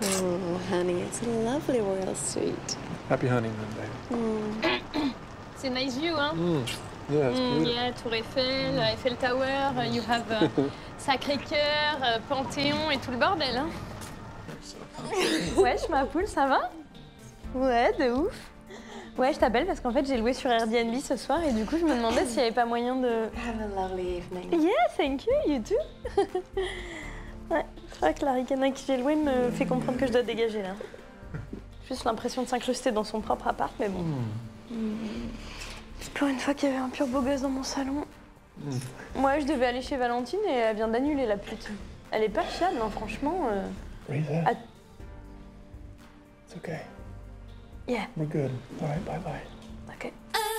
Oh, honey, it's a lovely royal suite. Happy honeymoon, baby. C'est nice view, hein? Yeah, it's beautiful. Yeah, Tour Eiffel, Eiffel Tower, you have Sacré-Cœur, Panthéon et tout le bordel, hein? Wesh, ma poule, ça va? Ouais, de ouf. Ouais, je t'appelle parce qu'en fait, j'ai loué sur Airbnb ce soir et du coup, je me demandais s'il n'y avait pas moyen de... Have a lovely evening. Yeah, thank you, you too. Ouais, c'est vrai que la ricana que j'ai louée me fait comprendre que je dois dégager, là. Juste l'impression de s'incruster dans son propre appart, mais bon. Pour une fois qu'il y avait un pur beau gosse dans mon salon. Moi, je devais aller chez Valentine et elle vient d'annuler, la pute. Elle est pas fiable, hein, franchement. Rita, it's okay. Yeah. We're good. All right, bye-bye. Ok.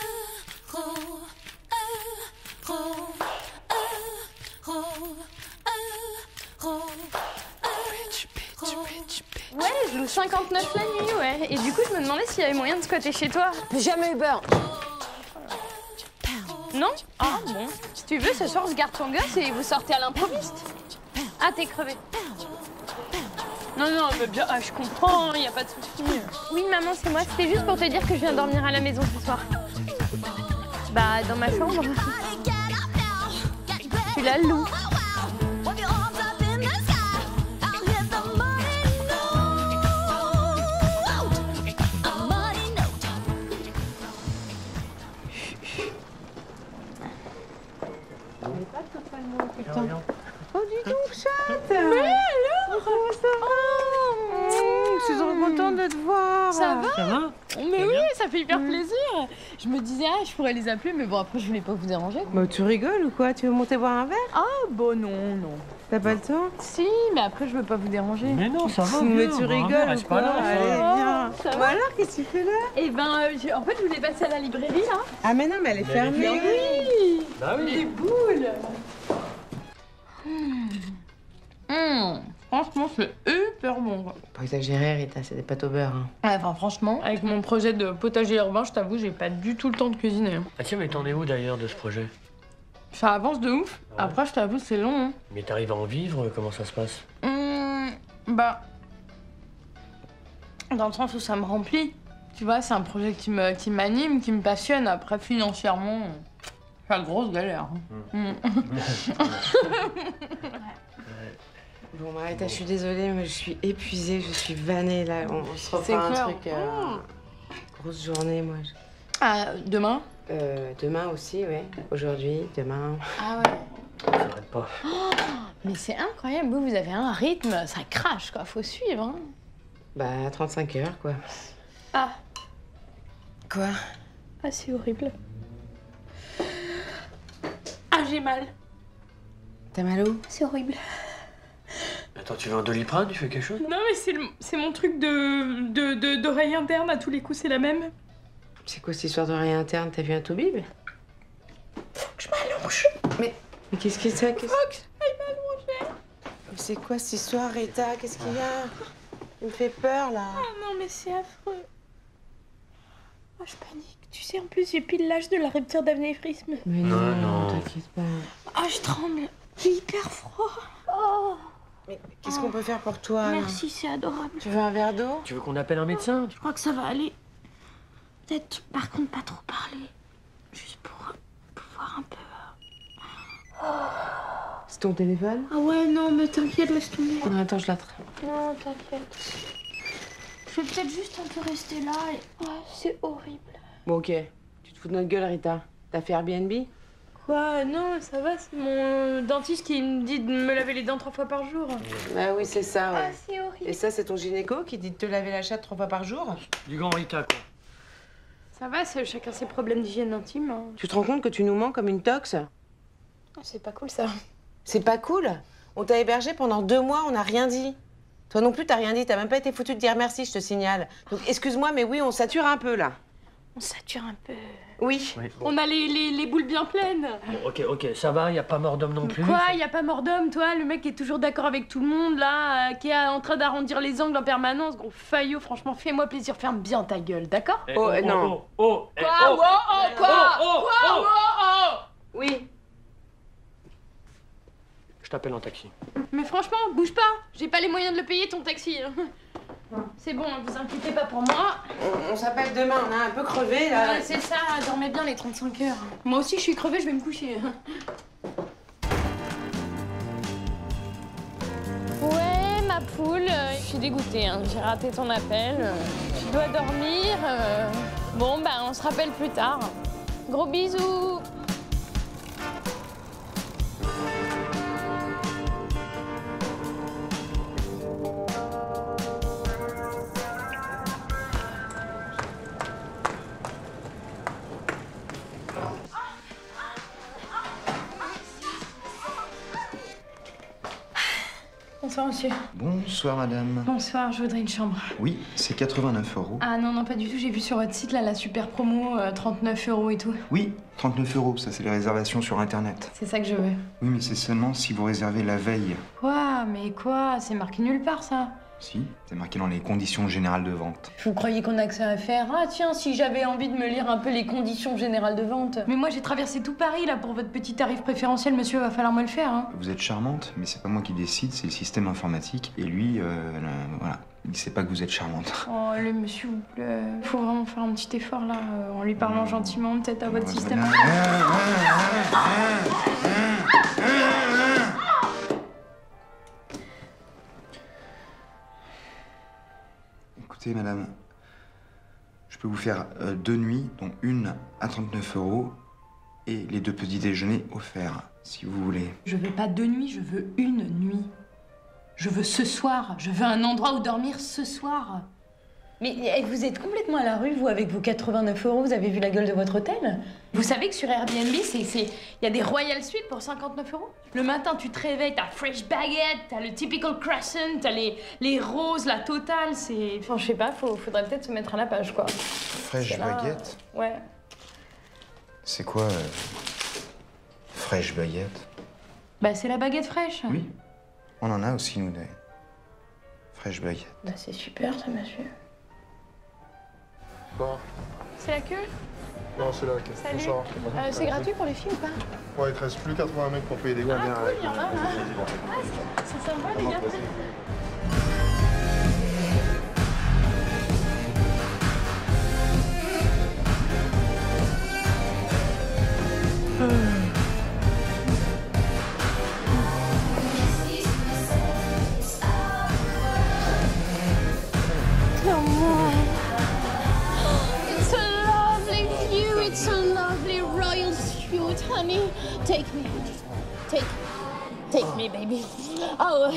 Ouais, je loue 59 la nuit, ouais. Et du coup, je me demandais s'il y avait moyen de squatter chez toi. Jamais Uber. Non? Ah bon. Si tu veux, ce soir, je garde ton gosse et vous sortez à l'improviste. Ah, t'es crevé. Non, non, mais bien, je comprends, y a pas de souci. Oui, maman, c'est moi. C'était juste pour te dire que je viens dormir à la maison ce soir. Bah, dans ma chambre. Tu la loues. Oh, dis donc, chatte! Mais alors? Comment ça va? Je suis trop contente de te voir. Ça va? Ça va? Mais oui, ça fait hyper plaisir. Je me disais, je pourrais les appeler, mais bon, après, je voulais pas vous déranger. Bah, tu rigoles ou quoi? Tu veux monter boire un verre? Ah, bon, non. T'as pas le temps? Si, mais après, je veux pas vous déranger. Mais non, ça va. Mais viens, tu boire un rigoles verre, ou reste quoi? pas là, Allez, viens. Ça va? Bah alors, qu'est-ce que tu fais là? Eh ben, en fait, je voulais passer à la librairie, là. Ah, mais non, mais elle est fermée. Oui. Bah oui. Les boules. Franchement, c'est hyper bon. Pas exagérer, Rita, c'est des pâtes au beurre. Hein. Ouais, enfin, franchement, avec mon projet de potager urbain, je t'avoue, j'ai pas du tout le temps de cuisiner. Ah tiens, mais t'en es où d'ailleurs de ce projet? Ça avance de ouf. Ouais. Après, je t'avoue, c'est long. Hein. Mais t'arrives à en vivre? Comment ça se passe? Bah, dans le sens où ça me remplit. Tu vois, c'est un projet qui m'anime, qui me passionne. Après, financièrement, c'est la grosse galère. Bon, bah, Rita, je suis désolée, mais je suis épuisée, je suis vannée, là. On se refait un clair. truc... grosse journée, moi. Ah, demain? Demain aussi, ouais. Aujourd'hui, demain... Ah ouais. Ça s'arrête pas. Mais c'est incroyable, vous avez un rythme, ça crache, quoi. Faut suivre, hein. Bah, 35 heures, quoi. Ah. Quoi? Ah, c'est horrible. Ah, j'ai mal. T'as mal où? C'est horrible. Attends, tu veux un Doliprane? Tu fais quelque chose? Non, mais c'est mon truc d'oreille interne, à tous les coups, c'est la même. C'est quoi cette histoire d'oreille interne? T'as vu un toubib? Je m'allonge. Mais qu'est-ce que c'est? Faut que j'aille m'allonger. Mais c'est quoi cette histoire, Rita? Qu'est-ce qu'il y a? Il me fait peur, là. Ah non, mais c'est affreux. Oh, je panique. Tu sais, en plus, j'ai pile l'âge de la rupture d'anévrisme. Mais Non, non, non. t'inquiète pas. Ah, je tremble. J'ai hyper froid. Oh, Mais qu'est-ce qu'on peut faire pour toi, là? merci, c'est adorable. Tu veux un verre d'eau? Tu veux qu'on appelle un médecin? Je crois que ça va aller. Peut-être, par contre, pas trop parler. Juste pour pouvoir un peu... C'est ton téléphone? Ah ouais, non, mais t'inquiète, laisse tomber. Non, attends, je l'attrape. Non, t'inquiète. Je vais peut-être juste un peu rester là et... Ouais, c'est horrible. Bon, ok. Tu te fous de notre gueule, Rita. T'as fait Airbnb? Quoi? Non, ça va, c'est mon dentiste qui me dit de me laver les dents 3 fois par jour. Bah oui, c'est ça, ouais. Ah, c'est horrible. Et ça, c'est ton gynéco qui dit de te laver la chatte 3 fois par jour? Du grand Rita, quoi. Ça va, chacun ses problèmes d'hygiène intime. Hein. Tu te rends compte que tu nous mens comme une tox? C'est pas cool, ça. C'est pas cool. On t'a hébergé pendant 2 mois, on n'a rien dit. Toi non plus, t'as rien dit. T'as même pas été foutu de dire merci, je te signale. Donc excuse-moi, mais oui, on sature un peu, là. On sature un peu. Oui. Oui, bon. On a les boules bien pleines. Bon, ok, ça va, y a pas mort d'homme non plus. Quoi? Y a pas mort d'homme, toi? Le mec qui est toujours d'accord avec tout le monde, là, qui est en train d'arrondir les angles en permanence. Gros faillot, franchement, fais-moi plaisir, ferme bien ta gueule, d'accord? Eh, Oh, non. Quoi? Oui. Je t'appelle en taxi. Mais franchement, bouge pas. J'ai pas les moyens de le payer, ton taxi. C'est bon, vous inquiétez pas pour moi. On s'appelle demain, on a un peu crevé là. Ouais, c'est ça, dormez bien les 35 heures. Moi aussi je suis crevée, je vais me coucher. Ouais, ma poule, je suis dégoûtée, hein. J'ai raté ton appel. Tu dois dormir. Bon, bah on se rappelle plus tard. Gros bisous. Bonsoir, monsieur. Bonsoir, madame. Bonsoir, je voudrais une chambre. Oui, c'est 89 €. Ah non, non, pas du tout. J'ai vu sur votre site, là, la super promo, 39 € et tout. Oui, 39 €, ça c'est les réservations sur Internet. C'est ça que je veux. Oui, mais c'est seulement si vous réservez la veille. Quoi? Mais quoi? C'est marqué nulle part, ça. Si, c'est marqué dans les conditions générales de vente. Vous croyez qu'on a que ça à faire? Ah tiens, si j'avais envie de me lire un peu les conditions générales de vente. Mais moi, j'ai traversé tout Paris, là, pour votre petit tarif préférentiel, monsieur, va falloir me le faire, hein. Vous êtes charmante, mais c'est pas moi qui décide, c'est le système informatique. Et lui, voilà, il sait pas que vous êtes charmante. Oh, le monsieur, s'il vous plaît. Faut vraiment faire un petit effort, là, en lui parlant gentiment, peut-être à votre système. Écoutez, madame, je peux vous faire 2 nuits, dont une à 39 € et les 2 petits déjeuners offerts, si vous voulez. Je veux pas 2 nuits, je veux 1 nuit. Je veux ce soir. Je veux un endroit où dormir ce soir. Mais vous êtes complètement à la rue, vous, avec vos 89 €. Vous avez vu la gueule de votre hôtel? Vous savez que sur Airbnb, il y a des Royal Suites pour 59 €. Le matin, tu te réveilles, t'as fresh baguette, t'as le typical crescent, t'as les roses, la totale. C'est... Enfin, je sais pas, faudrait peut-être se mettre à la page, quoi. Fraîche baguette? Ouais. C'est quoi, fraîche baguette? Bah, c'est la baguette fraîche. Oui, on en a aussi, nous, des fraîches baguettes. Bah, c'est super, ça, monsieur. Bon. C'est la queue? Non, c'est là. Salut. Bonsoir. C'est gratuit pour les filles ou pas? Ouais, il te reste plus 80 mecs pour payer des gars. Ah, cool, il y en a, là. Ah, c'est sympa, les gars. Come on. It's a lovely view. It's a lovely royal suite, honey. Take me. Take me, baby. Oh,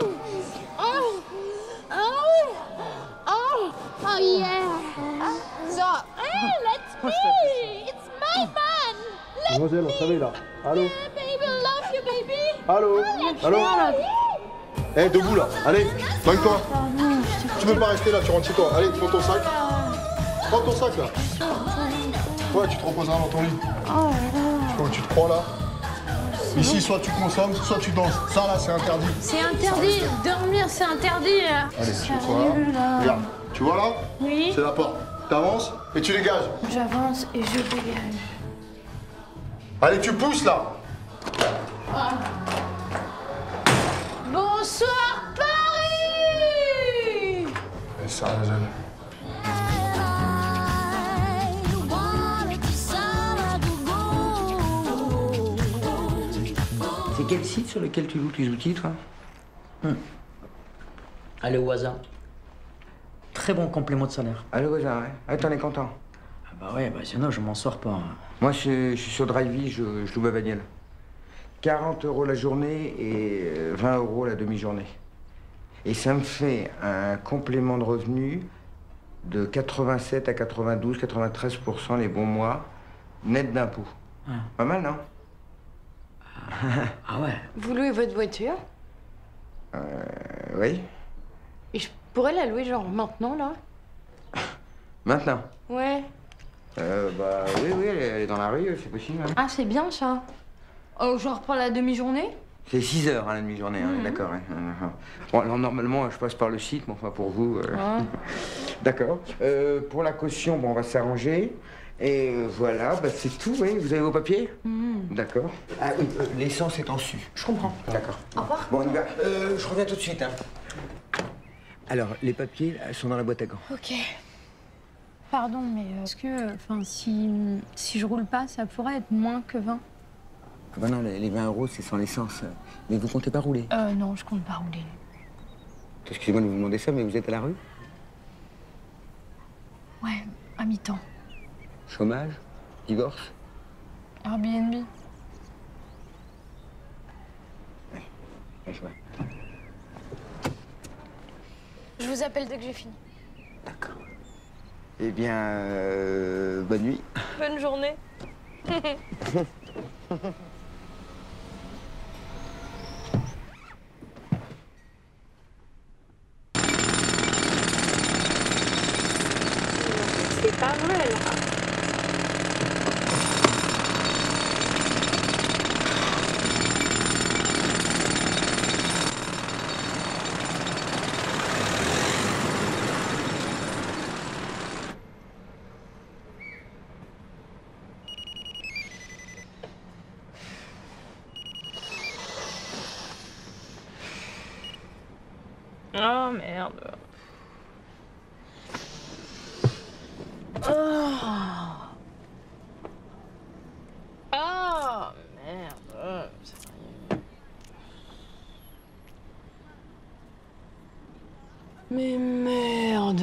yeah. So, hey, let's be. It's my man. Mademoiselle, on savait là. Allô? Yeah, baby, love you, baby. Allô? Allô? Eh, debout là. Allez, dingue-toi. Tu peux pas rester là, tu rentres chez toi. Allez, prends ton sac. Prends ton sac là. Ouais, tu te reposeras dans ton lit. Tu te crois là? Ici, soit tu consommes, soit tu danses. Ça là, c'est interdit. C'est interdit. Dormir, c'est interdit. Allez, tu vois là. Regarde, tu vois là? Oui. C'est la porte. T'avances et tu dégages. J'avance et je dégage. Allez, tu pousses là. Bonsoir, Paris! Et ça, Mademoiselle. C'est quel site sur lequel tu loues tes outils, toi? Allez au hasard. Très bon complément de salaire. Allez, ouais, ouais. T'en es content? Ah bah ouais, bah sinon je m'en sors pas. Hein. Moi, je suis sur Drivey, je loue ma bagnole. 40 € la journée et 20 € la demi-journée. Et ça me fait un complément de revenu de 87 à 92, 93% les bons mois, net d'impôts. Ah. Pas mal, non? Ah ouais. Vous louez votre voiture? Oui. Et je pourrais la louer genre maintenant, là? Maintenant? Ouais. Bah oui, elle est dans la rue, c'est possible. Hein. Ah, c'est bien, ça. Oh, je reprends la demi-journée? C'est 6 heures, hein, la demi-journée, hein, d'accord. Hein. Bon, alors, normalement, je passe par le site, mais enfin, pour vous... D'accord. Pour la caution, bon, on va s'arranger. Et voilà, bah, c'est tout, oui. Vous avez vos papiers? D'accord. Ah oui, l'essence est en su. Je comprends. D'accord. Au revoir. Bon, on y va. Je reviens tout de suite, hein. Alors, les papiers là, sont dans la boîte à gants. Ok. Pardon, mais est-ce que, enfin, si je roule pas, ça pourrait être moins que 20? Ah bah non, les 20 euros, c'est sans l'essence. Mais vous comptez pas rouler? Non, je compte pas rouler. Excusez-moi de vous demander ça, mais vous êtes à la rue? Ouais, à mi-temps. Chômage? Divorce? Airbnb. Ouais, je vois. Je vous appelle dès que j'ai fini. D'accord. Eh bien, bonne nuit. Bonne journée. C'est pas vrai, là. Oh merde. Oh merde. Mais merde.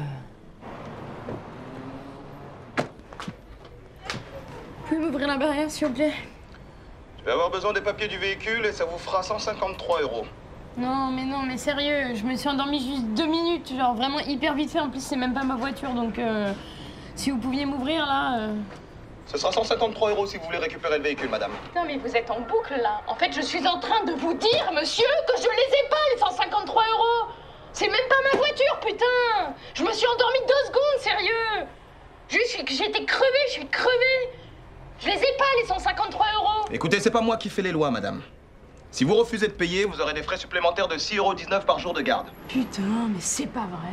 Vous pouvez m'ouvrir la barrière, s'il vous plaît? Je vais avoir besoin des papiers du véhicule et ça vous fera 153 €. Non, mais sérieux, je me suis endormie juste 2 minutes, genre vraiment hyper vite fait. En plus, c'est même pas ma voiture, donc si vous pouviez m'ouvrir là. Ce sera 153 € si vous voulez récupérer le véhicule, madame. Putain, mais vous êtes en boucle là. En fait, je suis en train de vous dire, monsieur, que je les ai pas, les 153 €. C'est même pas ma voiture, putain. Je me suis endormie 2 secondes, sérieux. Juste que j'étais crevée, je suis crevée. Je les ai pas, les 153 €. Écoutez, c'est pas moi qui fais les lois, madame. Si vous refusez de payer, vous aurez des frais supplémentaires de 6,19 € par jour de garde. Putain, mais c'est pas vrai.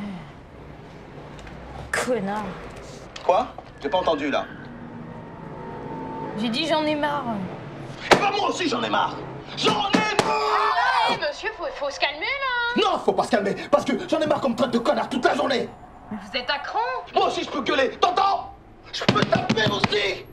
Connard. Quoi? J'ai pas entendu, là. J'ai dit j'en ai marre. Bah, moi aussi, j'en ai marre. J'en ai marre! Eh monsieur, faut se calmer là. Non, faut pas se calmer, parce que j'en ai marre qu'on me traite de connard toute la journée. Mais vous êtes à cran. Moi aussi, je peux gueuler, t'entends? Je peux taper aussi.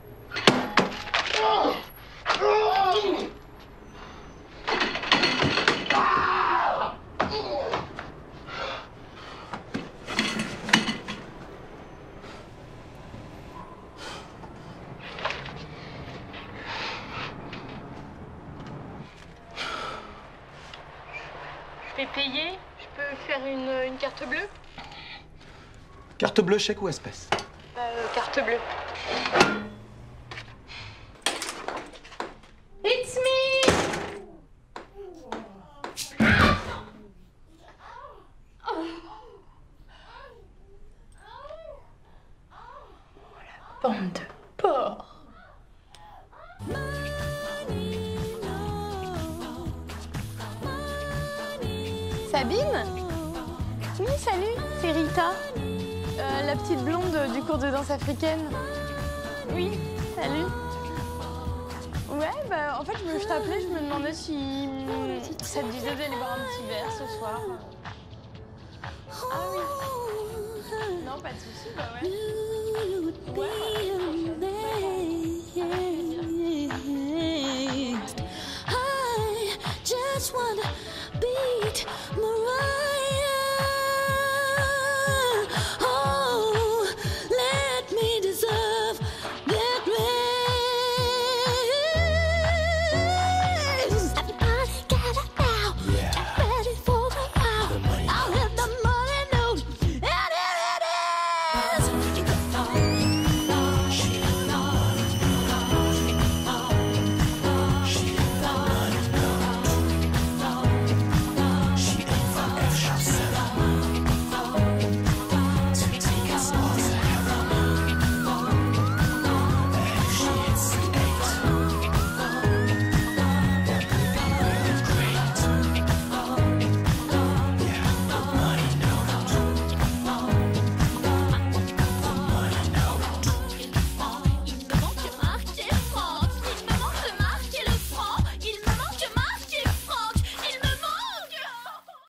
Je vais payer. Je peux faire une carte bleue? Carte bleue, chèque ou espèce? Carte bleue. It's me! Bande de porcs. Sabine? Oui, salut, c'est Rita. La petite blonde du cours de danse africaine. Oui, salut. Ouais, bah en fait, je t'appelais, je me demandais si ça te disait d'aller boire un petit verre ce soir. Ah oui. Non, pas de soucis, bah ouais. Ouais.